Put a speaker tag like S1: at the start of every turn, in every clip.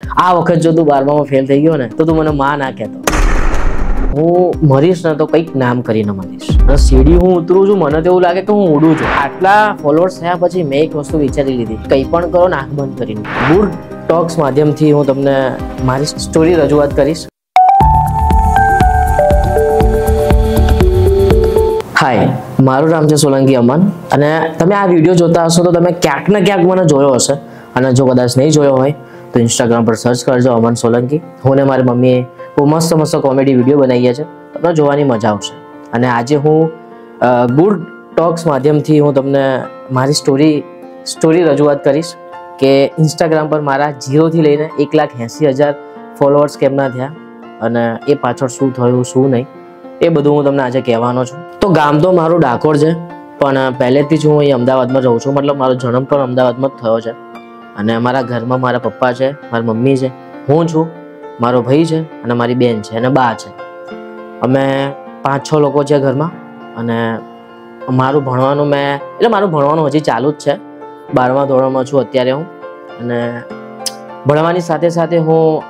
S1: આ વખત જો તું 12માં ફેલ થઈ ગયો ને તો તું મને માં ના કહેતો. હું મરીશ ને તો કંઈક નામ કરીને મરીશ. અને સીડી હું ઉતરું છું, મને તો એવું લાગે કે હું ઉડું છું. આટલા ફોલોઅર્સ થયા પછી મેં એક વસ્તુ વિચારી લીધી, કંઈ પણ કરો ને આંખ બંધ કરીને. ગુડ ટોક્સ માધ્યમથી હું તમને મારી સ્ટોરી રજૂઆત કરીશ. હાય, મારું નામ છે સોલંકી અમન અને તમે આ વિડીયો જોતા હશો તો તમે ક્યાંક ને ક્યાંક મને જોયો હશે. અને જો કદાચ નહીં જોયો હોય તો ઇન્સ્ટાગ્રામ પર સર્ચ કરજો અમન સોલંકી. હું ને મારી મમ્મીએ બહુ મસ્ત કોમેડી વિડીયો બનાવીએ છે, તમને જોવાની મજા આવશે. અને આજે હું ગુડ ટોક્સ માધ્યમથી હું તમને મારી સ્ટોરી રજૂઆત કરીશ કે ઇન્સ્ટાગ્રામ પર મારા 0થી લઈને 1,80,000 ફોલોઅર્સ કેમના થયા અને એ પાછળ શું થયું શું નહીં એ બધું હું તમને આજે કહેવાનો છું. તો ગામ તો મારું ડાકોર છે, પણ પહેલેથી જ હું અહીં અમદાવાદમાં રહું છું. મતલબ મારો જન્મ પણ અમદાવાદમાં જ થયો છે. અને મારા ઘરમાં મારા પપ્પા છે, મારી મમ્મી છે, હું છું, મારો ભાઈ છે અને મારી બેન છે અને બા છે. અમે 5-6 લોકો છે ઘરમાં. અને મારું ભણવાનું હજી ચાલુ જ છે. 12મા ધોરણમાં છું અત્યારે હું. અને ભણવાની સાથે સાથે હું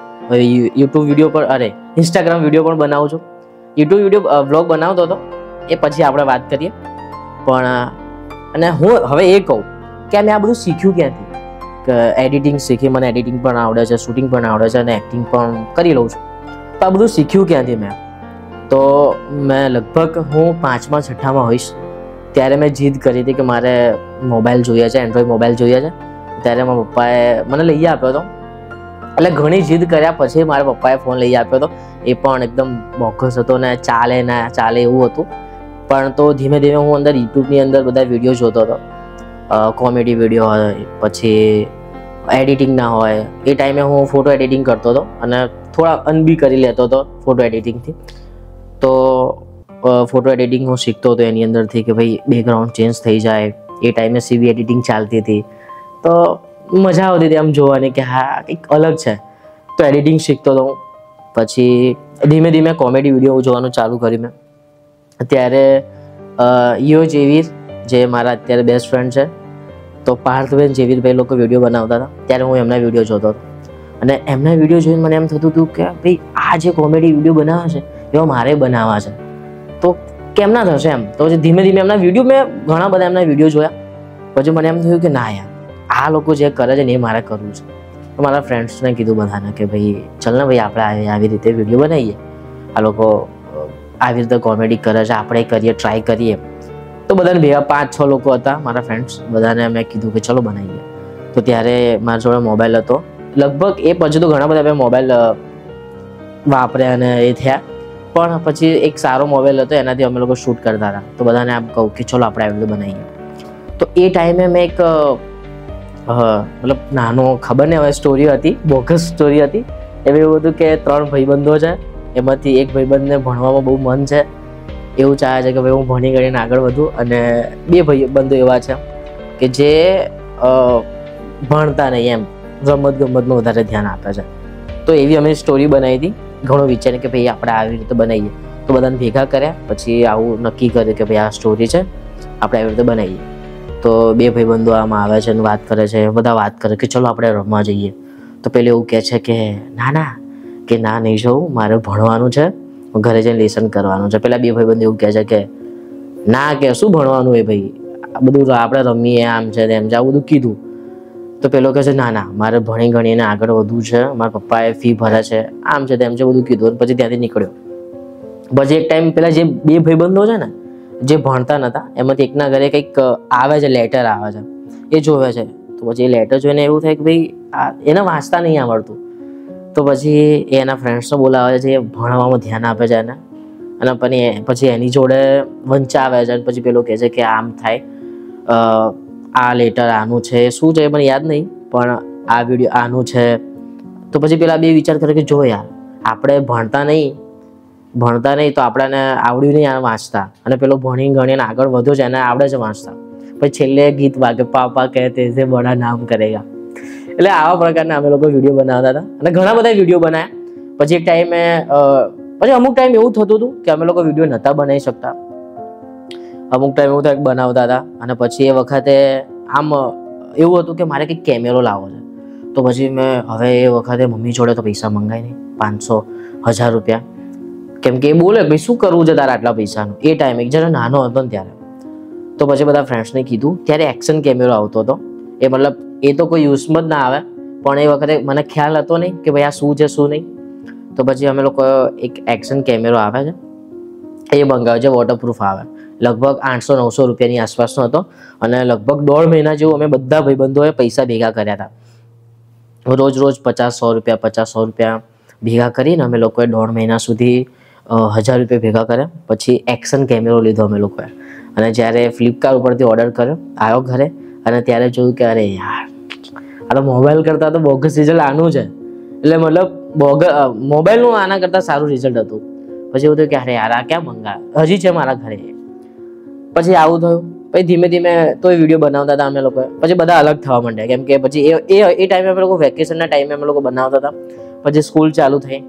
S1: ઇન્સ્ટાગ્રામ વિડીયો પણ બનાવું છું. યુટ્યુબ વિડીયો વ્લોગ બનાવતો હતો, એ પછી આપણે વાત કરીએ. પણ અને હું હવે એ કહું કે મેં આ બધું શીખ્યું ક્યાંથી, કે એડિટિંગ શીખી, મને એડિટિંગ પણ આવડે છે, શૂટિંગ પણ આવડે છે અને એક્ટિંગ પણ કરી લઉં છું. તો આ બધું શીખ્યું ક્યાંથી મેં? તો મેં લગભગ હું 5મા-6માં હોઈશ ત્યારે મેં જીદ કરી હતી કે મારે મોબાઈલ જોઈએ છે, એન્ડ્રોઈડ મોબાઈલ જોઈએ છે. ત્યારે મારા પપ્પાએ મને લઈ આપ્યો હતો. એટલે ઘણી જીદ કર્યા પછી મારા પપ્પાએ ફોન લઈ આપ્યો હતો. એ પણ એકદમ બોગસ હતો ને ચાલે ના ચાલે એવું હતું. પણ તો ધીમે ધીમે હું યુટ્યુબની અંદર બધા વિડીયો જોતો હતો. કોમેડી વિડીયો હોય, પછી એડિટિંગના હોય. એ ટાઈમે હું ફોટો એડિટિંગ કરતો હતો અને થોડા અનબી કરી લેતો હતો ફોટો એડિટિંગથી. તો ફોટો એડિટિંગ હું શીખતો હતો એની અંદરથી કે ભાઈ બેકગ્રાઉન્ડ ચેન્જ થઈ જાય. એ ટાઈમે સીવી એડિટિંગ ચાલતી હતી તો મજા આવતી હતી આમ જોવાની કે હા કંઈક અલગ છે. તો એડિટિંગ શીખતો હતો. પછી ધીમે ધીમે કોમેડી વિડીયો જોવાનું ચાલુ કર્યું મેં. ત્યારે યો જેવીર જે મારા અત્યારે બેસ્ટ ફ્રેન્ડ છે, તો પાર્થબેન જેવીરભાઈ લોકો વિડીયો બનાવતા હતા. ત્યારે હું એમના વિડીયો જોતો હતો અને એમના વિડીયો જોઈને મને એમ થતું હતું કે ભાઈ આ જે કોમેડી વિડીયો બનાવે છે એવા મારે બનાવવા છે, તો કેમના થશે એમ. તો ધીમે ધીમે એમના વિડીયો મેં ઘણા બધા એમના વિડીયો જોયા. પછી મને એમ થયું કે ના યાર, આ લોકો જે કરે છે ને એ મારે કરવું છે. તો મારા ફ્રેન્ડ્સને કીધું બધાને કે ભાઈ ચલ ને ભાઈ આપણે આવી રીતે વિડીયો બનાવીએ. આ લોકો આવી રીતે કોમેડી કરે છે, આપણે કરીએ, ટ્રાય કરીએ. તો બધાને ભેગા 5-6 લોકો હતા મારા ફ્રેન્ડ્સ. બધાને મેં કીધું કે ચલો બનાવીએ. તો ત્યારે મારા જોડે મોબાઈલ હતો. લગભગ એ પછી તો ઘણા બધા મેં મોબાઈલ વાપર્યા અને એ થયા. પણ પછી એક સારો મોબાઈલ હતો, એનાથી અમે લોકો શૂટ કરતા હતા. તો બધાને આમ કહું કે ચલો આપણે આવી રીતે બનાવીએ. તો એ ટાઈમે મેં એક મતલબ નાનો ખબર નહીં હવે સ્ટોરી હતી, બોગસ સ્ટોરી હતી. એવું હતું કે 3 ભાઈબંધો છે, એમાંથી એક ભાઈબંધને ભણવામાં બહુ મન છે. એવું ચાહે છે કે ભાઈ હું ભણી કરીને આગળ વધું. અને 2 ભાઈબંધો એવા છે કે જે ભણતા નહીં, એમ રમતગમતમાં વધારે ધ્યાન આપે છે. તો એવી અમે સ્ટોરી બનાવી હતી. ઘણો વિચાર્યું કે ભાઈ આપણે આવી રીતે બનાવીએ. તો બધાને ભેગા કર્યા. પછી આવું નક્કી કર્યું કે ભાઈ આ સ્ટોરી છે, આપણે આવી રીતે બનાવીએ. તો 2 ભાઈબંધો આમાં આવે છે અને વાત કરે છે. બધા વાત કરે કે ચલો આપણે રમવા જઈએ. તો પેલું એવું કહે છે કે ના નહીં જવું, મારે ભણવાનું છે, ઘરે જઈને લેસન કરવાનું છે. પેલા 2 ભાઈબંધો એવું કહે છે કે ના, કે શું ભણવાનું હોય ભાઈ, આ બધું આપણે રમીએ, આમ છે તેમ છે, આવું બધું કીધું. તો પેલો કહે છે ના મારે ભણી ગણીને આગળ વધવું છે, મારા પપ્પાએ ફી ભરે છે, આમ છે તેમ છે, બધું કીધું. પછી ત્યાંથી નીકળ્યો. પછી એક ટાઈમ પેલા જે 2 ભાઈબંધો છે ને જે ભણતા નતા, એમાંથી એકના ઘરે કંઈક આવે છે, લેટર આવે છે, એ જોવે છે. તો પછી એ લેટર જોઈને એવું થાય કે ભાઈ એને વાંચતા નહીં આવડતું. તો પછી એ એના ફ્રેન્ડ્સને બોલાવે છે, એ ભણવામાં ધ્યાન આપે છે એને. અને પછી એની જોડે વંચાવે છે. પછી પેલો કહે છે કે આમ થાય, આ લેટર આનું છે, શું છે મને યાદ નહીં, પણ આ વિડીયો આનું છે. તો પછી પેલા 2 વિચાર કરે કે જો યાર આપણે ભણતા નહીં તો આપણને આવડ્યું નહીં આ વાંચતા, અને પેલો ભણી ગણીને આગળ વધ્યો છે, એને આવડે છે વાંચતા. પછી છેલ્લે ગીત વાગે પાપા કહેતે છે બડા નામ કરેગા. એટલે આવા પ્રકારના અમે લોકો વિડીયો બનાવતા હતા અને ઘણા બધા વિડીયો બનાવ્યા. પછી એક ટાઈમે પછી અમુક ટાઈમ એવું થતું હતું કે અમે લોકો વિડીયો નહોતા બનાવી શકતા. અમુક ટાઈમ એવું થાય બનાવતા હતા. અને પછી એ વખતે આમ એવું હતું કે મારે કંઈક કેમેરો લાવવો છે. તો પછી મેં હવે એ વખતે મમ્મી જોડે તો પૈસા મંગાય નહીં, 500 1000 રૂપિયા, કેમ કે એ બોલે ભાઈ શું કરવું છે તારા આટલા પૈસાનું. એ ટાઈમે જ્યારે નાનો હતો ને ત્યારે તો પછી બધા ફ્રેન્ડ્સને કીધું. ત્યારે એક્શન કેમેરો આવતો હતો, એ મતલબ એ તો કોઈ યુઝમાં જ ના આવે, પણ એ વખતે મને ખ્યાલ હતો નહીં કે ભાઈ આ શું છે શું નહીં. તો પછી અમે લોકો એક એક્શન કેમેરો આવે છે એ મંગાવ્યો છે, વોટરપ્રૂફ આવે, લગભગ 800-900 રૂપિયાની આસપાસનો હતો. અને લગભગ 1.5 મહિના જેવું અમે બધા ભાઈબંધોએ પૈસા ભેગા કર્યા હતા. રોજ 50-100 રૂપિયા 50-100 રૂપિયા ભેગા કરીને અમે લોકોએ 1.5 મહિના સુધી 1000 રૂપિયા ભેગા કર્યા. પછી એક્શન કેમેરો લીધો અમે લોકોએ, અને જ્યારે ફ્લિપકાર્ટ ઉપરથી ઓર્ડર કર્યો, આવ્યો ઘરે, અને ત્યારે જોયું કે અરે યાર આ તો મોબાઈલ કરતાં તો બોગસ રિઝલ્ટ આનું છે. એટલે મતલબ મોબાઈલનું આના કરતાં સારું રિઝલ્ટ હતું. પછી એવું થયું કે અરે યાર આ ક્યાં મંગા, હજી છે મારા ઘરે. પછી આવું થયું. પછી ધીમે ધીમે તો વિડીયો બનાવતા હતા અમે લોકો. પછી બધા અલગ થવા માંડ્યા, કેમ કે પછી એ ટાઈમે અમે લોકો વેકેશનના ટાઈમે અમે લોકો બનાવતા હતા. પછી સ્કૂલ ચાલુ થઈ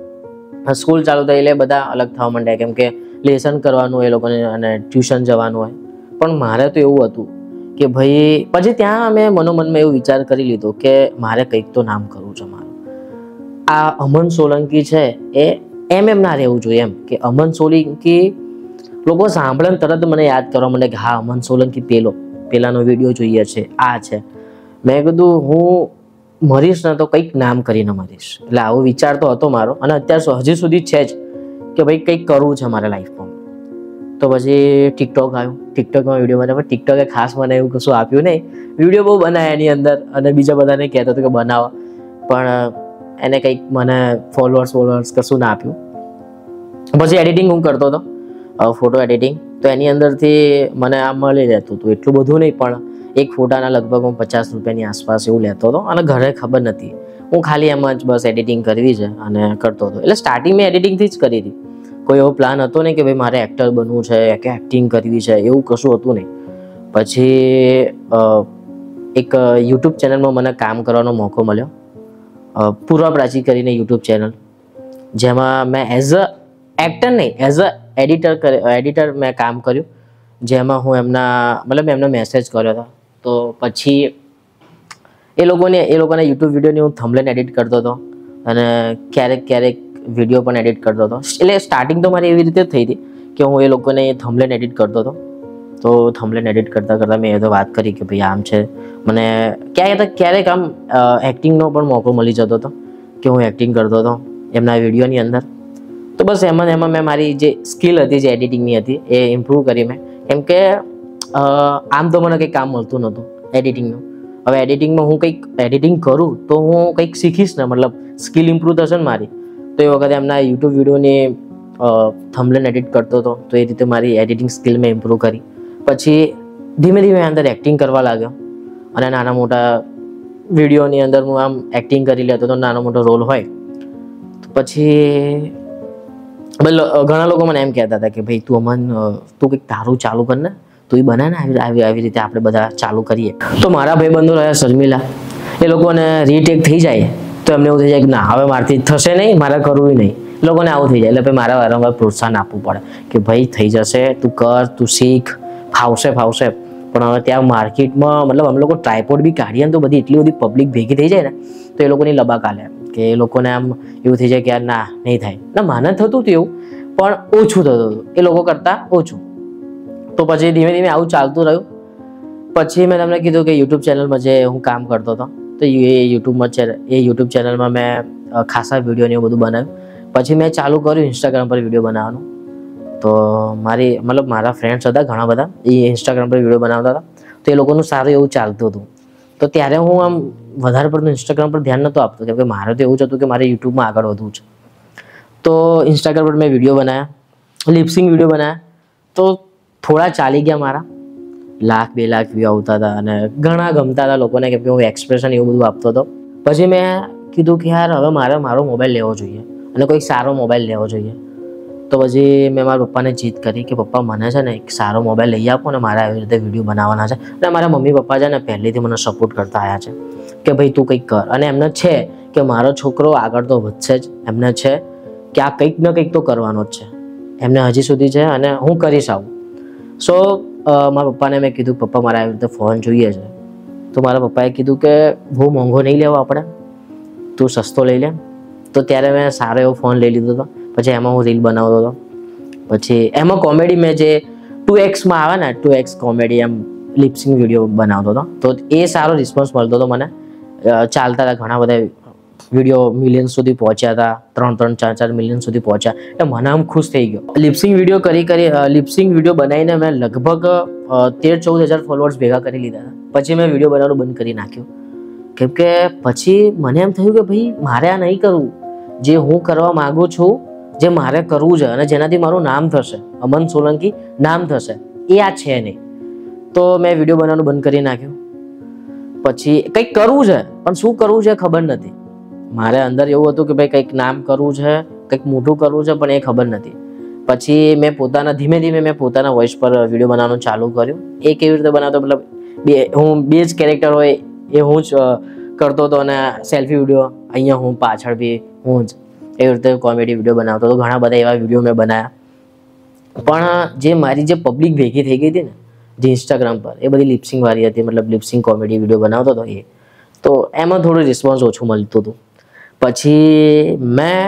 S1: એટલે બધા અલગ થવા માંડ્યા, કેમ કે લેસન કરવાનું એ લોકોને અને ટ્યુશન જવાનું હોય. પણ મારે તો એવું હતું કે ભાઈ પછી ત્યાં અમે મનોમનમાં એવું વિચાર કરી લીધો કે મારે કંઈક તો નામ કરવું છે મારું. આ અમન સોલંકી છે એ એમ ના રહેવું જોઈએ, એમ કે અમન સોલંકી લોકો સાંભળે ને તરત મને યાદ કરવા માંડે કે હા અમન સોલંકી પેલાનો વિડીયો જોઈએ છે, આ છે. મેં કીધું હું મરીશ ને તો કંઈક નામ કરીને મરીશ. એટલે આવો વિચાર તો હતો મારો, અને અત્યાર હજી સુધી છે જ કે ભાઈ કંઈક કરવું છે મારા લાઈફમાં. તો પછી ટિકટોક આવ્યું, ટિકટોકમાં વિડીયો બનાવ્યો. ટિકટોકે ખાસ મને એવું કશું આપ્યું નહીં, વિડીયો બહુ બનાવ્યા એની અંદર, અને બીજા બધાને કહેતો હતો કે બનાવો, પણ એને કંઈક મને ફોલોઅર્સ કશું ના આપ્યું. પછી એડિટિંગ હું કરતો હતો, ફોટો એડિટિંગ. તો એની અંદરથી મને આ મળી રહેતું હતું, એટલું બધું નહીં, પણ એક ફોટાના લગભગ હું 50 રૂપિયાની આસપાસ એવું લેતો હતો. અને ઘરે ખબર નથી, હું ખાલી એમ જ બસ એડિટિંગ કરવી છે અને કરતો હતો. એટલે સ્ટાર્ટિંગ મેં એડિટિંગથી જ કરી હતી, કોઈ એવો પ્લાન હતો નહીં કે ભાઈ મારે એક્ટર બનવું છે કે એક્ટિંગ કરવી છે, એવું કશું હતું નહીં. પછી એક યુટ્યુબ ચેનલમાં મને કામ કરવાનો મોકો મળ્યો, પૂર્વા પ્રાચી કરીને યુટ્યુબ ચેનલ, જેમાં મેં એઝ અ એક્ટર નહીં, એઝ અ એડિટર મેં કામ કર્યું. જેમાં હું એમને મેસેજ કર્યો હતો. તો પછી એ લોકોના યુટ્યુબ વિડીયોની હું થંબનેલ એડિટ કરતો હતો, અને ક્યારેક વિડીયો પણ એડિટ કરતો હતો. એટલે સ્ટાર્ટિંગ તો મારી એવી રીતે થઈ હતી કે હું એ લોકોને થંબનેલ એડિટ કરતો હતો. તો થંબનેલ એડિટ કરતાં મેં એ તો વાત કરી કે ભાઈ આમ છે, મને ક્યારેક આમ એક્ટિંગનો પણ મોકો મળી જતો હતો કે હું એક્ટિંગ કરતો હતો એમના વિડીયોની અંદર. તો બસ એમાં મેં મારી જે સ્કિલ હતી, જે એડિટિંગની હતી, એ ઇમ્પ્રૂવ કરી મેં. કેમ કે આમ તો મને કંઈ કામ મળતું નહોતું એડિટિંગનું. હવે એડિટિંગમાં હું કંઈક એડિટિંગ કરું તો હું કંઈક શીખીશ ને, મતલબ સ્કિલ ઇમ્પ્રૂવ થશે ને મારી. તો એ વખતે એમના યુટ્યુબ વિડીયોની થંબનેલ એડિટ કરતો હતો, તો એ રીતે મારી એડિટિંગ સ્કિલ મેં ઇમ્પ્રૂવ કરી. પછી ધીમે ધીમે અંદર એક્ટિંગ કરવા લાગ્યો, અને નાના મોટા વિડીયોની અંદર હું આમ એક્ટિંગ કરી લેતો હતો, નાનો મોટો રોલ હોય. પછી ઘણા લોકો મને એમ કહેતા હતા કે ભાઈ તું કંઈક તારું ચાલુ કર ને, તું બનાય ને આવી રીતે આપણે બધા ચાલુ કરીએ. તો મારા ભાઈબંધો રહ્યા શર્મિલા, એ લોકોને રીટેક થઈ જાય તો એમને એવું થઈ જાય કે ના હવે મારથી થશે નહીં, મારે કરવું નહીં. એ લોકોને આવું થઈ જાય. એટલે ભાઈ મારા વારંવાર પ્રોત્સાહન આપવું પડે કે ભાઈ થઈ જશે, તું કર, તું શીખ, ફાવશે. પણ હવે ત્યાં માર્કેટમાં મતલબ અમે લોકો ટ્રાયપોડ બી કાઢીએ ને તો બધી એટલી બધી પબ્લિક ભેગી થઈ જાય ને, તો એ લોકોની લબાક આલે કે એ લોકોને આમ એવું થઈ જાય કે યાર ના નહીં થાય. ના માને થતું હતું એવું, પણ ઓછું થતું હતું એ લોકો કરતાં ઓછું. તો પછી ધીમે ધીમે આવું ચાલતું રહ્યું. પછી મેં તમને કીધું કે યુટ્યુબ ચેનલમાં જે હું કામ કરતો હતો, તો એ યુટ્યુબ ચેનલમાં મેં ખાસા વિડીયો ને એવું બધું બનાવ્યું. પછી મેં ચાલુ કર્યું ઇન્સ્ટાગ્રામ પર વિડીયો બનાવવાનું. તો મારા ફ્રેન્ડ્સ હતા ઘણા બધા, એ ઇન્સ્ટાગ્રામ પર વિડીયો બનાવતા હતા. તો એ લોકોનું સારું એવું ચાલતું હતું. તો ત્યારે હું આમ વધારે પડતું ઇન્સ્ટાગ્રામ પર ધ્યાન નહોતો આપતો, કેમ કે મારે તો એવું જ હતું કે મારે યુટ્યુબમાં આગળ વધવું છે. તો ઇન્સ્ટાગ્રામ પર મેં વિડીયો બનાવ્યા, લિપસિંગ વિડીયો બનાવ્યા. તો થોડા ચાલી ગયા મારા, 1,00,000-2 લાખ વ્યૂ આવતા હતા, અને ઘણા ગમતા હતા લોકોને, કેમ કે હું એક્સપ્રેશન એવું બધું આપતો હતો. પછી મેં કીધું કે યાર હવે મારે મારો મોબાઈલ લેવો જોઈએ, અને કોઈક સારો મોબાઈલ લેવો જોઈએ. તો પછી મેં મારા પપ્પાને જીદ કરી કે પપ્પા મને છે ને એક સારો મોબાઈલ લઈ આપો ને, મારે આવી રીતે વિડીયો બનાવવાના છે. અને મારા મમ્મી પપ્પા છે ને પહેલેથી મને સપોર્ટ કરતા આવ્યા છે કે ભાઈ તું કંઈક કર. અને એમને છે કે મારો છોકરો આગળ તો વધશે જ, એમને છે કે આ કંઈક ને કંઈક તો કરવાનો જ છે, એમને હજી સુધી છે, અને હું કરીશ આવું. સો મારા પપ્પાને મેં કીધું પપ્પા મારે આવી રીતે ફોન જોઈએ છે. તો મારા પપ્પાએ કીધું કે બહુ મોંઘો નહીં લેવો આપણે, તું સસ્તો લઈ લે. તો ત્યારે મેં સારો એવો ફોન લઈ લીધો હતો. પછી એમાં હું રીલ બનાવતો હતો. પછી એમાં કોમેડી મેં જે 2Xમાં આવે ને 2X કોમેડી એમ લિપસિંગ વિડીયો બનાવતો હતો. તો એ સારો રિસ્પોન્સ મળતો હતો મને. ચાલતા હતા ઘણા બધા વિડીયો, મિલિયન સુધી પહોંચ્યા હતા, 3-3, 4-4 મિલિયન સુધી પહોંચ્યા. એટલે મને આમ ખુશ થઈ ગયો. લિપસિંગ વિડીયો બનાવીને મેં લગભગ 13-14 હજાર ફોલોઅર્સ ભેગા કરી લીધા હતા. પછી મેં વિડીયો બનાવવાનું બંધ કરી નાખ્યું. કેમ કે પછી મને એમ થયું કે ભાઈ મારે આ નહીં કરવું. જે હું કરવા માંગુ છું, જે મારે કરવું છે અને જેનાથી મારું નામ થશે, અમન સોલંકી નામ થશે, એ આ છે નહીં. તો મેં વિડીયો બનાવવાનું બંધ કરી નાખ્યું. પછી કંઈક કરવું છે, પણ શું કરવું છે ખબર નથી. મારે અંદર એવું હતું કે ભાઈ કંઈક નામ કરવું છે, કંઈક મોટું કરવું છે, પણ એ ખબર નથી. પછી મેં ધીમે ધીમે મેં પોતાના વોઇસ પર વિડીયો બનાવવાનું ચાલુ કર્યું. એ કેવી રીતે બનાવતો, મતલબ હું બે જ કેરેક્ટર હોય એ હું જ કરતો હતો અને સેલ્ફી વિડીયો અહીંયા હું પાછળ બી હું જ એવી રીતે કોમેડી વિડીયો બનાવતો હતો. ઘણા બધા એવા વિડીયો મેં બનાવ્યા. પણ જે મારી જે પબ્લિક ભેગી થઈ ગઈ હતી ને જે ઇન્સ્ટાગ્રામ પર, એ બધી લિપસિંગ વાળી હતી, મતલબ લિપસિંગ કોમેડી વિડીયો બનાવતો હતો એ. તો એમાં થોડું રિસ્પોન્સ ઓછું મળતું હતું. પછી મેં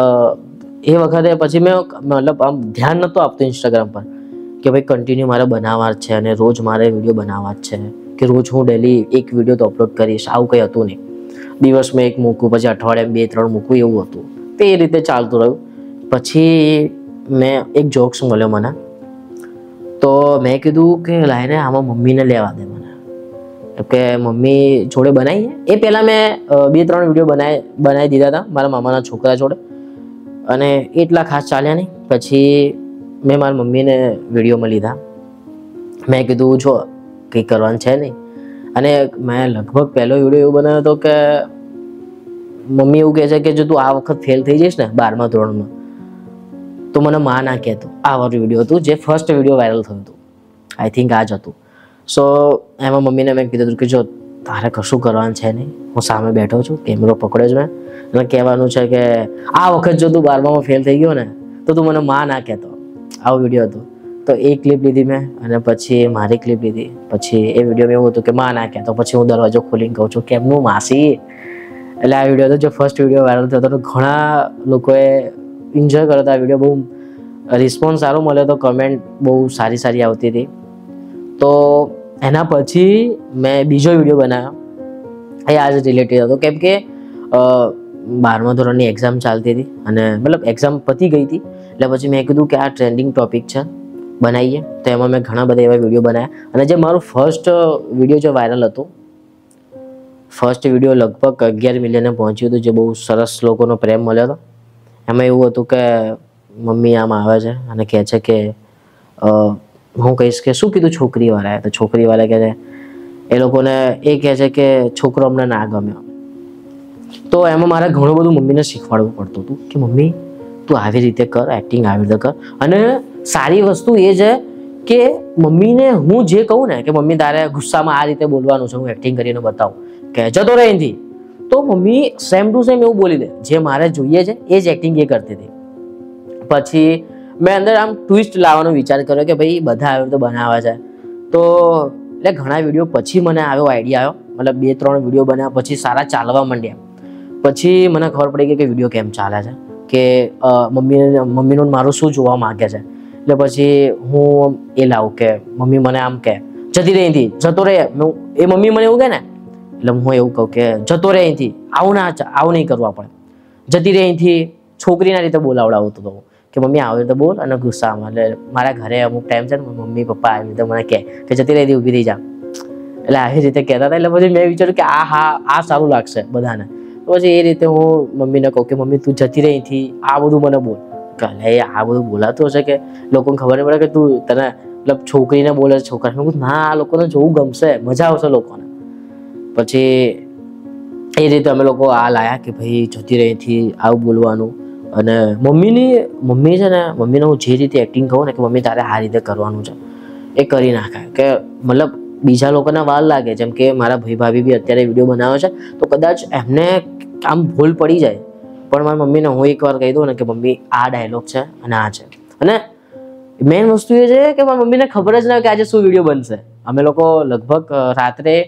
S1: એ વખતે મેં મતલબ આમ ધ્યાન નહોતો આપતો ઇન્સ્ટાગ્રામ પર કે ભાઈ કન્ટિન્યુ મારે બનાવવા જ છે અને રોજ મારે વિડીયો બનાવવા જ છે, કે રોજ હું ડેલી એક વિડીયો તો અપલોડ કરીશ, આવું કંઈ હતું નહીં. દિવસમાં એક મૂકું, પછી અઠવાડિયામાં 2-3 મૂકું, એવું હતું. તો એ રીતે ચાલતું રહ્યું. પછી મેં એક જોક્સ મળ્યો મને. તો મેં કીધું કે લાઈને આમાં મમ્મીને લેવા દે મને, કે મમ્મી જોડે બનાવીએ. એ પહેલાં મેં 2-3 વિડીયો બનાવી દીધા હતા મારા મામાના છોકરા જોડે, અને એટલા ખાસ ચાલ્યા નહીં. પછી મેં મારી મમ્મીને વિડીયોમાં લીધા. મેં કીધું જો કંઈ કરવાનું છે નહીં. અને મેં લગભગ પહેલો વિડીયો એવો બનાવ્યો હતો કે મમ્મી એવું કહે છે કે જો તું આ વખત ફેલ થઈ જઈશ ને 12મા ધોરણમાં તો મને માં ના કહેતો. આ વાળું વિડીયો હતું જે ફર્સ્ટ વિડીયો વાયરલ થયું હતું. આઈ થિંક આ જ હતું. સો એમાં મમ્મીને મેં કીધું હતું કે જો તારે કશું કરવાનું છે નહીં, હું સામે બેઠો છું, કેમેરો પકડ્યો જ મેં, અને કહેવાનું છે કે આ વખત જો તું 12મામાં ફેલ થઈ ગયો ને તો તું મને માં ના કહેતો. આવો વિડીયો હતો. તો એ ક્લિપ લીધી મેં, અને પછી મારી ક્લિપ લીધી. પછી એ વિડીયોમાં એવું હતું કે માં ના કહેતો. પછી હું દરવાજો ખોલીને કહું છું કેમનું માસી. એટલે આ વિડીયો હતો જે ફર્સ્ટ વિડીયો વાયરલ થયો હતો. તો ઘણા લોકોએ એન્જોય કર્યો હતો આ વિડીયો. બહુ રિસ્પોન્સ સારો મળ્યો હતો, કમેન્ટ બહુ સારી આવતી હતી. તો એના પછી મેં બીજો વિડીયો બનાવ્યો. એ આજ રિલેટેડ હતો, કેમ કે 12મા ધોરણની એક્ઝામ ચાલતી હતી અને મતલબ એક્ઝામ પતી ગઈ હતી. એટલે પછી મેં કીધું કે આ ટ્રેન્ડિંગ ટોપિક છે, બનાવીએ. તો એમાં મેં ઘણા બધા એવા વિડીયો બનાવ્યા. અને જે મારું ફર્સ્ટ વિડીયો જે વાયરલ હતું, ફર્સ્ટ વિડીયો લગભગ 11 મિલિયને પહોંચ્યું હતું, જે બહુ સરસ લોકોનો પ્રેમ મળ્યો હતો. એમાં એવું હતું કે મમ્મી આમ આવે છે અને કહે છે કે હું કહીશ કે શું કીધું છોકરીવાળાએ. તો છોકરીવાળા કહે છે એ લોકોને એ કહે છે કે છોકરો અમને ના ગમ્યો. તો એમાં મારે ઘણું બધું મમ્મીને શીખવાડવું પડતું હતું કે મમ્મી તું આવી રીતે કર, એક્ટિંગ આવી રીતે કર. અને સારી વસ્તુ એ છે કે મમ્મીને હું જે કહું ને કે મમ્મી તારે ગુસ્સામાં આ રીતે બોલવાનું છે, હું એક્ટિંગ કરીને બતાવું કે જતો રહે અહીંથી, તો મમ્મી સેમ ટુ સેમ એવું બોલી દે. જે મારે જોઈએ છે એ જ એક્ટિંગ એ કરતી હતી. પછી મેં અંદર આમ ટ્વિસ્ટ લાવવાનો વિચાર કર્યો કે ભાઈ બધા આવી રીતે બનાવે છે. તો એટલે ઘણા વિડીયો પછી મને આવ્યો આઈડિયા આવ્યો, મતલબ 2-3 વિડીયો બનાવ્યા પછી સારા ચાલવા માંડ્યા. પછી મને ખબર પડી ગઈ કે વિડીયો કેમ ચાલે છે, કે મમ્મીનું મારું શું જોવા માંગે છે. એટલે પછી હું એ લાવું કે મમ્મી મને આમ કહે જતી રહે અહીંથી, જતો રહે. એ મમ્મી મને એવું કહે ને એટલે હું એવું કહું કે જતો રહે અહીંથી, આવું નહીં કરવું આપણે, જતી રહે અહીંથી. છોકરીના રીતે બોલાવડાવતો હતો કે મમ્મી આવી રીતે બોલ અને ગુસ્સામાં. એટલે મારા ઘરે અમુક ટાઈમ છે ને મમ્મી પપ્પા આવી રીતે મને કહે કે જતી રહી ઊભી થઈ જા. એટલે આવી રીતે કહેતા હતા. એટલે પછી મેં વિચાર્યું કે આ સારું લાગશે બધાને. તો પછી એ રીતે હું મમ્મીને કહું કે મમ્મી તું જતી રહી અહીંથી, આ બધું મને બોલ. કે આ બધું બોલાતું હશે કે લોકોને ખબર નહીં પડે કે તું તને મતલબ છોકરીને બોલે છે છોકરા. મેં કીધું ના, આ લોકોને જોવું ગમશે, મજા આવશે લોકોને. પછી એ રીતે અમે લોકો આ લાયા કે ભાઈ જતી રહી અહીંથી આવું બોલવાનું. અને મમ્મી છે ને, મમ્મીને હું જે રીતે એક્ટિંગ કહું ને કે મમ્મી તારે આ રીતે કરવાનું છે, એ કરી નાખાય. કે મતલબ બીજા લોકોને વાર લાગે, જેમ કે મારા ભાઈ ભાભી બી અત્યારે વિડીયો બનાવે છે તો કદાચ એમને આમ ભૂલ પડી જાય, પણ મારી મમ્મીને હું એકવાર કહી દઉં ને કે મમ્મી આ ડાયલોગ છે અને આ છે. અને મેઇન વસ્તુ એ છે કે મારી મમ્મીને ખબર જ ના હોય કે આજે શું વિડીયો બનશે. અમે લોકો લગભગ રાત્રે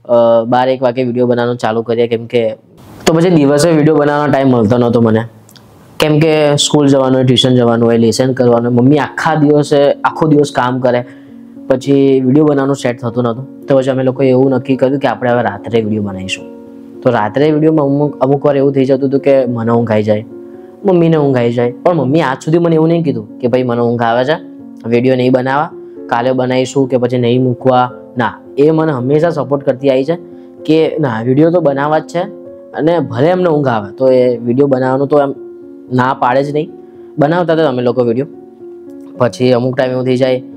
S1: 12-1 વાગે વિડીયો બનાવવાનું ચાલુ કરીએ, કેમ કે તો પછી દિવસે વિડીયો બનાવવાનો ટાઈમ મળતો નહોતો મને, કેમ કે સ્કૂલ જવાનું હોય, ટ્યુશન જવાનું હોય, લેસન કરવાનું હોય, મમ્મી આખો દિવસ કામ કરે, પછી વિડીયો બનાવવાનું સેટ થતું નહોતું. તો પછી અમે લોકોએ એવું નક્કી કર્યું કે આપણે હવે રાત્રે વિડીયો બનાવીશું. તો રાત્રે વિડીયોમાં અમુક વાર એવું થઈ જતું હતું કે મને ઊંઘ આવી જાય, મમ્મીને ઊંઘ આવી જાય, પણ મમ્મી આજ સુધી મને એવું નહીં કીધું કે ભાઈ મને ઊંઘ આવે છે, વિડીયો નહીં બનાવવા, કાલે બનાવીશું કે પછી નહીં મૂકવા. ના, એ મને હંમેશા સપોર્ટ કરતી આવી છે કે ના, વિડીયો તો બનાવવા જ છે, અને ભલે એમને ઊંઘ આવે તો એ વિડીયો બનાવવાનું તો એમ ના પાડે જ નહીં. બનાવતા હતા અમે લોકો વિડીયો. પછી અમુક ટાઈમ એવું થઈ જાય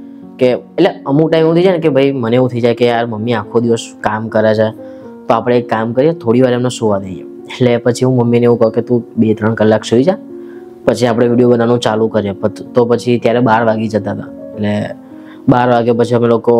S1: કે ભાઈ મને એવું થઈ જાય કે યાર મમ્મી આખો દિવસ કામ કરે છે, તો આપણે એક કામ કરીએ, થોડી વાર એમને સુવા દઈએ. એટલે પછી હું મમ્મીને એવું કહું કે તું 2-3 કલાક સુઈ જા, પછી આપણે વિડીયો બનાવવાનું ચાલુ કરીએ. તો પછી ત્યારે 12 વાગી જતા હતા. એટલે 12 વાગે પછી અમે લોકો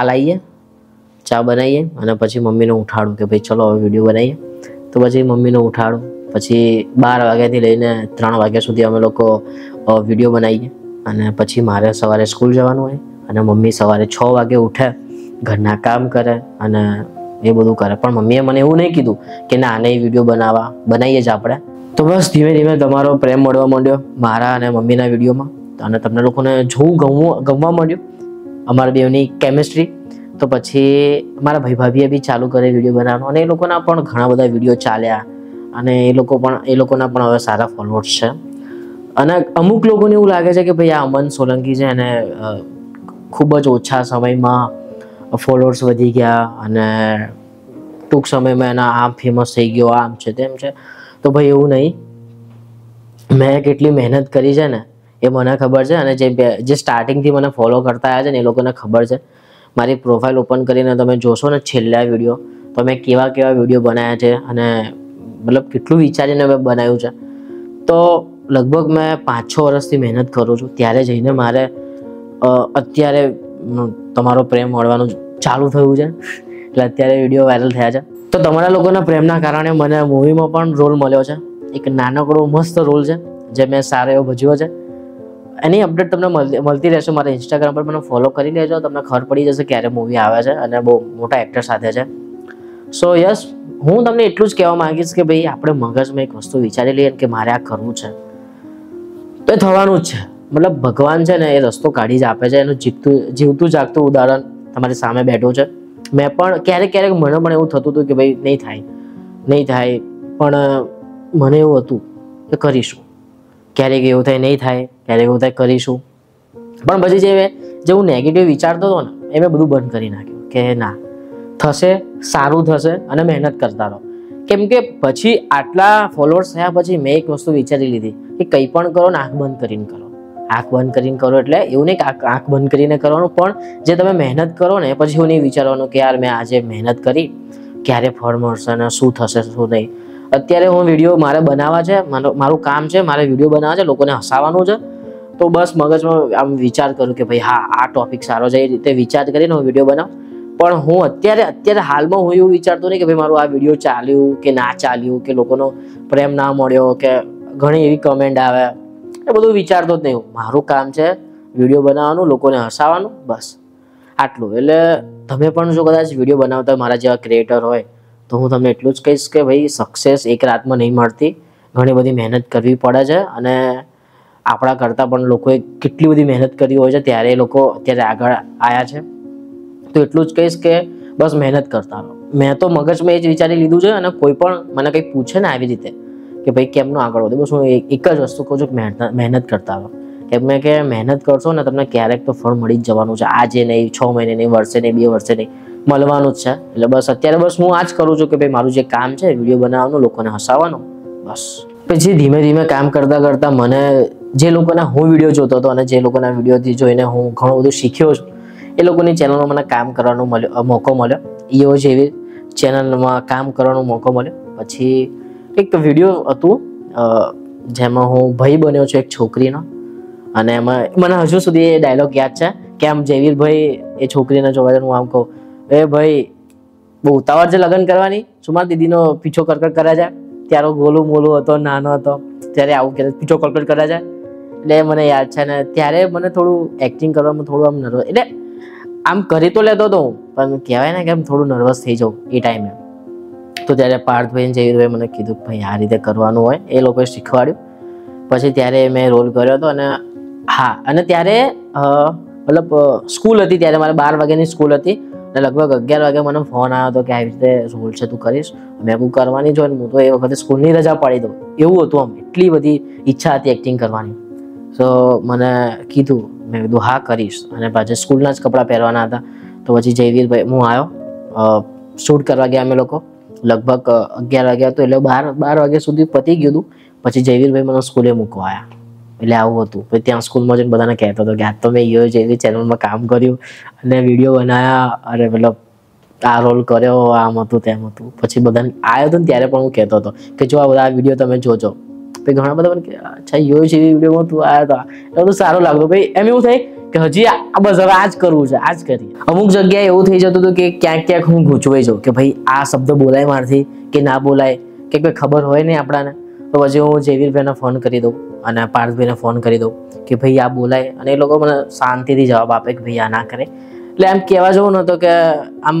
S1: ચા બનાવીએ અને પછી મમ્મીને ઉઠાડું કે ભાઈ ચલો હવે વિડીયો બનાવીએ. તો પછી મમ્મીને ઉઠાડું, પછી 12 વાગ્યાથી લઈને 3 વાગ્યા સુધી અમે લોકો વિડીયો બનાવીએ. અને પછી મારે સવારે સ્કૂલ જવાનું હોય, અને મમ્મી સવારે 6 વાગે ઉઠે, ઘરના કામ કરે અને એ બધું કરે. પણ મમ્મીએ મને એવું નહીં કીધું કે ના, નહીં વિડીયો બનાવીએ જ આપણે. તો બસ ધીમે ધીમે તમારો પ્રેમ મળવા માંડ્યો મારા અને મમ્મીના વિડીયોમાં, અને તમને લોકોને જોવું ગમવા માંડ્યું અમારા બેવની કેમિસ્ટ્રી. તો પછી મારા ભાઈ ભાભીએ બી ચાલુ કરે વિડીયો બનાવવાનો, અને એ લોકોના પણ ઘણા બધા વિડીયો ચાલ્યા, અને એ લોકોના પણ હવે સારા ફોલોઅર્સ છે. અને અમુક લોકોને એવું લાગે છે કે ભાઈ આ અમન સોલંકી છે અને ખૂબ જ ઓછા સમયમાં ફોલોઅર્સ વધી ગયા અને ટૂંક સમયમાં એના આમ ફેમસ થઈ ગયો, આમ છે તેમ છે. તો ભાઈ એવું નહીં, મેં કેટલી મહેનત કરી છે ને એ મને ખબર છે, અને જે સ્ટાર્ટિંગથી મને ફોલો કરતા આવ્યા છે ને એ લોકોને ખબર છે. મારી પ્રોફાઇલ ઓપન કરીને તમે જોશો ને છેલ્લા વિડીયો, તો મેં કેવા વિડીયો બનાવ્યા છે અને મતલબ કેટલું વિચારીને મેં બનાવ્યું છે. તો લગભગ મેં 5-6 વર્ષથી મહેનત કરું છું, ત્યારે જઈને મારે અત્યારે તમારો પ્રેમ મળવાનું ચાલુ થયું છે, એટલે અત્યારે વિડીયો વાયરલ થયા છે. તો તમારા લોકોના પ્રેમના કારણે મને મૂવીમાં પણ રોલ મળ્યો છે. એક નાનકડો મસ્ત રોલ છે જે મેં સારો એવો ભજવ્યો છે. એની અપડેટ તમને મળતી રહેશે. મારા ઇન્સ્ટાગ્રામ પર મને ફોલો કરી લેજો, તમને ખબર પડી જશે ક્યારે મૂવી આવે છે, અને બહુ મોટા એક્ટર સાથે છે. સો યસ, હું તમને એટલું જ કહેવા માંગીશ કે ભાઈ આપણે મગજમાં એક વસ્તુ વિચારી લઈએ કે મારે આ કરવું છે તો એ થવાનું જ છે. મતલબ ભગવાન છે ને એ રસ્તો કાઢી જ આપે છે. એનું જીવતું જાગતું ઉદાહરણ તમારી સામે બેઠું છે. મેં પણ ક્યારેક મને પણ એવું થતું હતું કે ભાઈ નહીં થાય, પણ મને એવું હતું કે કરીશું. ક્યારેક એવું થાય નહીં થાય, ક્યારેક એવું થાય કરીશું. પણ પછી જે હું નેગેટિવ વિચારતો હતો ને એ મેં બધું બંધ કરી નાખ્યું કે ના, થશે, સારું થશે, અને મહેનત કરતા રહો. કેમ કે પછી આટલા ફોલોઅર્સ થયા પછી મેં એક વસ્તુ વિચારી લીધી કે કંઈ પણ કરો ને આંખ બંધ કરીને કરો. આંખ બંધ કરીને કરો એટલે એવું નહીં કે આંખ બંધ કરીને કરવાનું, પણ જે તમે મહેનત કરો ને પછી એવું નહીં વિચારવાનું કે યાર મેં આજે મહેનત કરી, ક્યારે ફળ મળશે ને શું થશે શું નહીં. અત્યારે હું વિડીયો મારે બનાવવા છે, મારું કામ છે, મારે વિડીયો બનાવવા છે, લોકોને હસાવવાનું છે. તો બસ મગજમાં આમ વિચાર કરું કે ભાઈ હા, આ ટોપિક સારો છે, એ રીતે વિચાર કરીને હું વિડીયો બનાવું. પણ હું અત્યારે હાલમાં હું એવું વિચારતો નહીં કે ભાઈ મારું આ વિડીયો ચાલ્યું કે ના ચાલ્યું, કે લોકોનો પ્રેમ ના મળ્યો, કે ઘણી એવી કમેન્ટ આવે, એ બધું વિચારતો જ નહીં. મારું કામ છે વિડીયો બનાવવાનું, લોકોને હસાવવાનું, બસ આટલું. એટલે તમે પણ જો કદાચ વિડીયો બનાવતા મારા જેવા ક્રિએટર હોય તો હું તમને એટલું જ કહીશ કે ભાઈ સક્સેસ એક રાતમાં નહીં મળતી, ઘણી બધી મહેનત કરવી પડે છે. અને આપણા કરતાં પણ લોકોએ કેટલી બધી મહેનત કરી હોય છે, ત્યારે એ લોકો અત્યારે આગળ આવ્યા છે. તો એટલું જ કહીશ કે બસ મહેનત કરતા રહો. મેં તો મગજમાં એ જ વિચારી લીધું છે, અને કોઈ પણ મને કંઈક પૂછે ને આવી રીતે કે ભાઈ કેમનું આગળ વધે, બસ હું એક જ વસ્તુ કહું છું કે મહેનત કરતા રહો. કેમ કે મહેનત કરશો ને તમને ક્યારેક તો ફળ મળી જ જવાનું છે. આજે નહીં, 6 મહિને નહીં, વર્ષે નહીં, 2 વર્ષે નહીં, મળવાનું જ છે. એટલે બસ અત્યારે બસ હું આ જ કરું છું કે ભાઈ મારું જે કામ છે વિડીયો બનાવવાનું, લોકોને હસાવવાનું, બસ. પછી ધીમે ધીમે કામ કરતાં મને જે લોકોના હું વિડીયો જોતો હતો અને જે લોકોના વિડીયોથી જોઈને હું ઘણું બધું શીખ્યો છું, એ લોકોની ચેનલમાં મને કામ કરવાનો મોકો મળ્યો. EO જેવી ચેનલમાં કામ કરવાનો મોકો મળ્યો. પછી એક વિડીયો હતું જેમાં હું ભાઈ બન્યો છું એક છોકરીનો, અને એમાં મને હજુ સુધી એ ડાયલોગ યાદ છે કે આમ જયવીરભાઈ એ છોકરીને જોવા જાય, હું આમ કહું, એ ભાઈ બહુ ઉતાવળ છે લગ્ન કરવાની, સુમાર દીદીનો પીછો કરકટ કર્યા જાય, ત્યારે ગોલું મોલું હતો, નાનો હતો, ત્યારે આવું કે પીછો કરકટ કર્યા જાય. એટલે મને યાદ છે. ને ત્યારે મને થોડું એક્ટિંગ કરવામાં થોડું આમ નર્વસ, એટલે આમ કરી તો લેતો હતો પણ કહેવાય ને કે આમ થોડું નર્વસ થઈ જાઉં એ ટાઈમે. તો ત્યારે પાર્થભાઈ જયવીરભાઈ મને કીધું ભાઈ આ રીતે કરવાનું હોય, એ લોકોએ શીખવાડ્યું. પછી ત્યારે મેં રોલ કર્યો હતો. અને હા, અને ત્યારે મતલબ સ્કૂલ હતી, ત્યારે મારે 12 વાગ્યાની સ્કૂલ હતી અને લગભગ 11 વાગે મને ફોન આવ્યો હતો કે આવી રીતે રોલ છે તું કરીશ. મેં કહું કરવાની જો, હું તો એ વખતે સ્કૂલની રજા પાડી દઉં એવું હતું. આમ એટલી બધી ઈચ્છા હતી એક્ટિંગ કરવાની. તો મને કીધું, મેં કીધું હા કરીશ. અને પાછા સ્કૂલના જ કપડાં પહેરવાના હતા. તો પછી જયવીરભાઈ, હું આવ્યો, શૂટ કરવા ગયા અમે લોકો. લગભગ 11 વાગ્યા તો એટલે 12 વાગ્યા સુધી પતી ગયું હતું. પછી જયવીરભાઈ મને સ્કૂલે મૂકવા આવ્યા. એટલે આવું હતું. પછી ત્યાં સ્કૂલમાં જઈને બધાને કહેતો હતો કે આજ તો મેં જયવીર ચેનલમાં કામ કર્યું અને વિડીયો બનાવ્યા, અરે મતલબ આ રોલ કર્યો, આમ હતું તેમ હતું. પછી બધાને આવ્યો હતો ને ત્યારે પણ હું કહેતો હતો કે જો આ બધા વિડીયો તમે જોજો. પછી ઘણા બધા મને કે અચ્છા યો જેવી વિડીયોમાં તું આવ્યો હતો, એ બધું સારું લાગતું. ભાઈ એમ એવું થાય કે હજી આ બસ હવે આ જ કરવું છે, આ જ કરીએ. અમુક જગ્યાએ એવું થઈ જતું હતું કે ક્યાંક ક્યાંક હું ગૂંચવાઈ જાઉં કે ભાઈ આ શબ્દ બોલાય મારથી કે ના બોલાય, કે કોઈ ખબર હોય નહીં આપણાને. તો પછી હું જયવીરભાઈને ફોન કરી દઉં અને પાર્થભાઈને ફોન કરી દઉં કે ભાઈ આ બોલાય, અને એ લોકો મને શાંતિથી જવાબ આપે કે ભાઈ આ ના કરે. એટલે એમ કહેવા જવું નહોતો કે આમ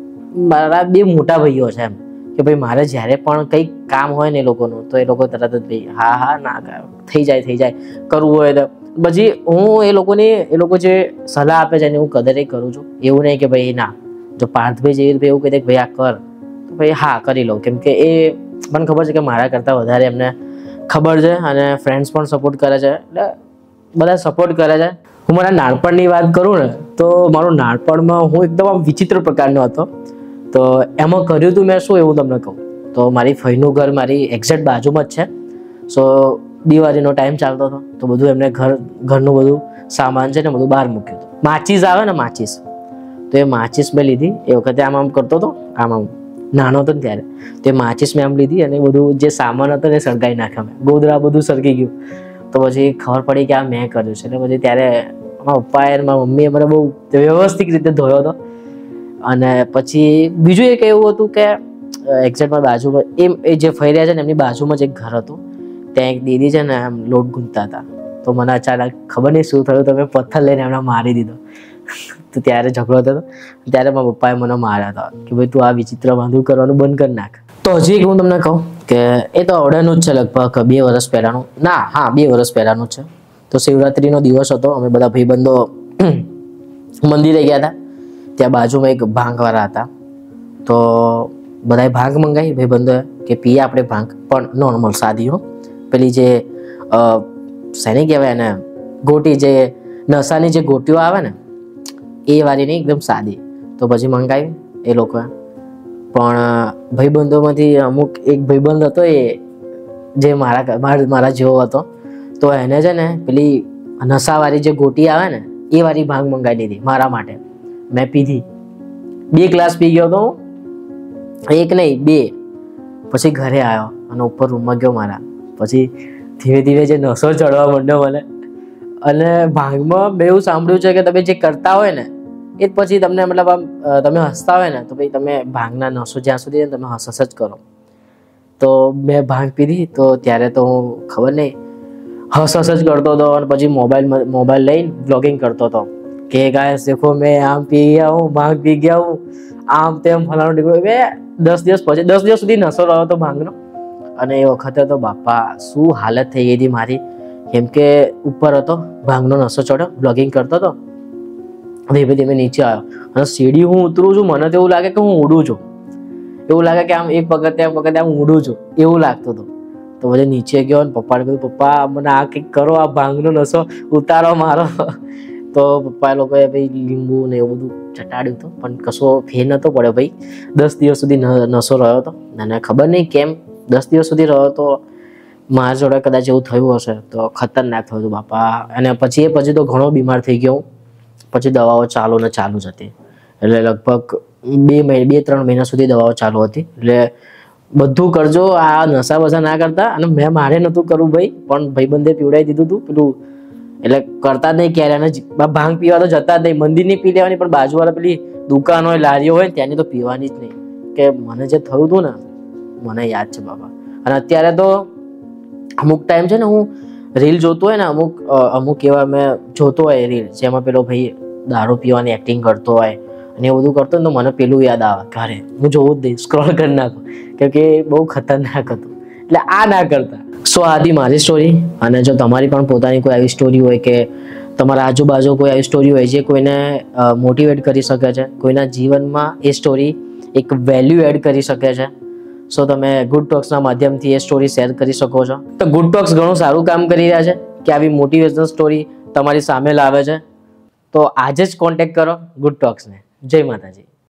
S1: મારા 2 મોટા ભાઈઓ છે એમ કે ભાઈ મારે જ્યારે પણ કંઈક કામ હોય ને એ લોકોનું, તો એ લોકો તરત જ ભાઈ હા ના થઈ જાય કરવું હોય તો. પછી હું એ લોકો જે સલાહ આપે છે એની હું કદર કરું છું. એવું નહીં કે ભાઈ ના, જો પાર્થભાઈ જયવીરભાઈ એવું કહી દે કે ભાઈ આ કર, તો ભાઈ હા કરી લઉં. કેમ કે એ મને ખબર છે કે મારા કરતાં વધારે એમને ખબર છે અને ફ્રેન્ડ્સ પણ સપોર્ટ કરે છે, એટલે બધા સપોર્ટ કરે છે. હું મારા નાનપણની વાત કરું ને તો મારું નાનપણમાં હું એકદમ આમ વિચિત્ર પ્રકારનો હતો. તો એમાં કર્યું હતું મેં શું, એવું તમને કહું તો મારી ફઈનું ઘર મારી એક્ઝેક્ટ બાજુમાં જ છે. સો દિવાળીનો ટાઈમ ચાલતો હતો તો બધું એમને ઘરનું બધું સામાન છે ને બધું બહાર મૂક્યું હતું. માચીસ આવે ને માચીસ, તો એ માચીસ મેં લીધી. એ વખતે આમ કરતો હતો, આમ નાનો હતો ને ત્યારે. તો એ માચીસ મેં આમ લીધી અને બધું જે સામાન હતો ને સળગાવી નાખ્યા. મેં ગોદરા બધું સળગી ગયું. તો પછી ખબર પડી કે આ મેં કર્યું છે. એટલે પછી ત્યારે મારા પપ્પાએ મારા મમ્મીએ મને બહુ વ્યવસ્થિત રીતે ધોયો હતો. અને પછી બીજું એક એવું હતું કે એક્ઝેક્ટમાં બાજુમાં એ જે ફઈ રહ્યા છે ને એમની બાજુમાં જ એક ઘર હતું. ત્યાં એક દીદી છે ને આમ લોટ ગૂંથતા હતા. તો મને અચાનક ખબર નહીં શું થયું, તો મેં પથ્થર લઈને એમને મારી દીધો. તો ત્યારે ઝઘડો થયો. ત્યારે મારા પપ્પાએ મને માર્યા હતા કે ભાઈ તું આ વિચિત્ર વાંધું કરવાનું બંધ કરી નાખ. તો હજી એક હું તમને કહું કે એ તો અવડાનું જ છે, લગભગ 2 વર્ષ પહેલાનું. ના હા 2 વર્ષ પહેલાનું છે. તો શિવરાત્રીનો દિવસ હતો. અમે બધા ભાઈબંધો મંદિરે ગયા હતા. ત્યાં બાજુમાં એક ભાંગવાળા હતા. તો બધાએ ભાંગ મંગાવી ભાઈબંધોએ કે પીએ આપણે ભાંગ, પણ નોર્મલ સાદી હો, પેલી જે શેની કહેવાય ને ગોટી, જે નશાની જે ગોટીઓ આવે ને એ વાળી નહીં, એકદમ સાદી. તો પછી મંગાવી એ લોકોએ. પણ ભાઈબંધોમાંથી અમુક એક ભાઈબંધ હતો એ જે મારા જેવો હતો. તો એને છે ને પેલી નશાવાળી જે ગોટી આવે ને એ વાળી ભાંગ મંગાવી દીધી મારા માટે. મેં પીધી, 2 ગ્લાસ પી ગયો હતો હું, 1 નહીં 2. પછી ઘરે આવ્યો અને ઉપર રૂમમાં ગયો મારા. પછી ધીરે ધીરે જે નશો ચડવા માંડ્યો મને. અને ભાંગમાં મેં એવું સાંભળ્યું છે કે તમે જે કરતા હોય ને એ જ પછી તમને મતલબ આમ તમે હસતા હોય ને તો ભાઈ તમે ભાંગના નશો જ્યાં સુધી તમે હસ જ કરો. તો મેં ભાંગ પીધી. તો ત્યારે તો હું ખબર નહીં હસ જ કરતો હતો. અને પછી મોબાઈલ લઈને બ્લોગિંગ કરતો હતો કે ગાઈસ દેખો મેં આમ પી ગયા હું, ભાંગ પી ગયા હું, આમ તેમ ફલાણું ઢીકણું. મેં 10 દિવસ પછી 10 દિવસ સુધી નશો રહ્યો હતો ભાંગનો. અને એ વખતે તો બાપા શું હાલત થઈ ગઈ હતી મારી. કેમ કે ઉપર હતો, ભાંગનો નશો ચડ્યો, બ્લોગિંગ કરતો હતો. ધીમે ધીમે નીચે આવ્યો અને સીડી હું ઉતરું છું, મને તો એવું લાગે કે હું ઉડું છું. એવું લાગે કે આમ એક પગથિયે આમ ઉડું છું એવું લાગતું હતું. તો પછી નીચે ગયો ને પપ્પાને કહ્યું પપ્પા મને આ કંઈક કરો, આ ભાંગનો નશો ઉતારો મારો. તો પપ્પા લોકોએ ભાઈ લીંબુ ને એવું બધું ચટાડ્યું હતું પણ કશો ફેર નહોતો પડ્યો. ભાઈ 10 દિવસ સુધી નશો રહ્યો હતો. અને ખબર નહીં કેમ 10 દિવસ સુધી રહ્યો તો મારા જોડે કદાચ એવું થયું હશે. તો ખતરનાક થયું હતું બાપા. અને પછી તો ઘણો બીમાર થઈ ગયો. પછી દવાઓ ચાલુ જ હતી. એટલે લગભગ 2-3 મહિના સુધી દવાઓ ચાલુ હતી. એટલે બધું કરજો, આ નશા વસા ના કરતા. અને મેં મારે નહોતું કરવું ભાઈ, પણ ભાઈબંધે પીવડાવી દીધું હતું પેલું. એટલે કરતા જ નહીં ક્યારે. અને ભાંગ પીવા તો જતા જ નહીં. મંદિરની પી લેવાની, પણ બાજુવાળા પેલી દુકાન હોય, લારીઓ હોય ત્યાંની તો પીવાની જ નહીં. કે મને જે થયું હતું ને મને યાદ છે બાબા. અને અત્યારે તો અમુક ટાઈમ છે ને હું રીલ જોતો હોય ને, અમુક એવા મેં જોતો હોય રીલ જેમાં પેલો ભાઈ દારૂ પીવાની એક્ટિંગ કરતો હોય અને એ બધું કરતો ને તો મને પેલું યાદ આવે કે અરે હું જોવું જ નહીં, સ્ક્રોલ કરી નાખું, કેમ કે બહુ ખતરનાક હતું. એટલે આ ના કરતા. સો આ હતી મારી સ્ટોરી. અને જો તમારી પણ પોતાની કોઈ આવી સ્ટોરી હોય કે તમારા આજુબાજુ કોઈ આવી સ્ટોરી હોય જે કોઈને મોટિવેટ કરી શકે છે, કોઈના જીવનમાં એ સ્ટોરી એક વેલ્યુ એડ કરી શકે છે, સો તમે ગુડ ટોક્સના માધ્યમથી એ સ્ટોરી શેર કરી શકો છો. તો ગુડ ટોક્સ ઘણું સારું કામ કરી રહ્યા છે કે આવી મોટિવેશનલ સ્ટોરી તમારી સામે લાવે છે. તો આજે જ કોન્ટેક્ટ કરો ગુડ ટોક્સને. જય માતાજી.